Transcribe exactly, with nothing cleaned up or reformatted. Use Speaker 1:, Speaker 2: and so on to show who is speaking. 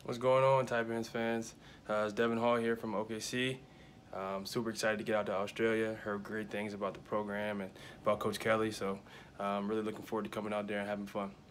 Speaker 1: What's going on, Taipans fans? Uh, it's Devon Hall here from O K C. Um, super excited to get out to Australia. Heard great things about the program and about Coach Kelly, so I'm um, really looking forward to coming out there and having fun.